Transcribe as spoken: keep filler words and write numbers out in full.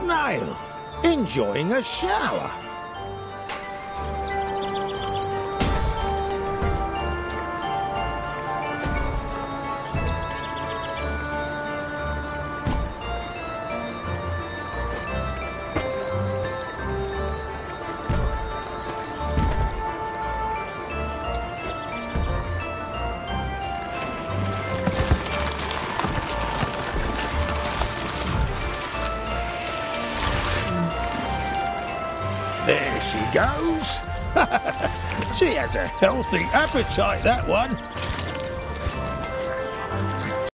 snail, enjoying a shower. There she goes. She has a healthy appetite, that one.